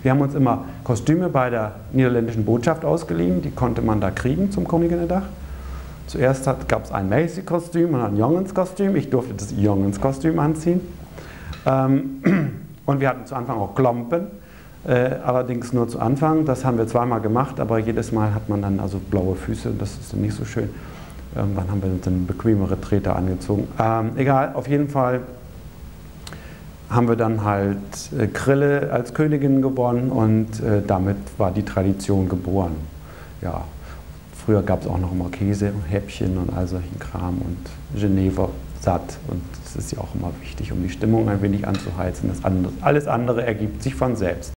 Wir haben uns immer Kostüme bei der niederländischen Botschaft ausgeliehen, die konnte man da kriegen zum Koninginnedach. Zuerst gab es ein Macy-Kostüm und ein Jongenskostüm. Ich durfte das Jongenskostüm anziehen. Und wir hatten zu Anfang auch Klompen, allerdings nur zu Anfang. Das haben wir zweimal gemacht, aber jedes Mal hat man dann also blaue Füße und das ist dann nicht so schön. Irgendwann haben wir dann bequemere Treter angezogen. Egal, auf jeden Fall haben wir dann halt Krille als Königin gewonnen und damit war die Tradition geboren. Ja, früher gab es auch noch immer Käse und Häppchen und all solchen Kram und Genever satt und das ist ja auch immer wichtig, um die Stimmung ein wenig anzuheizen. Alles andere ergibt sich von selbst.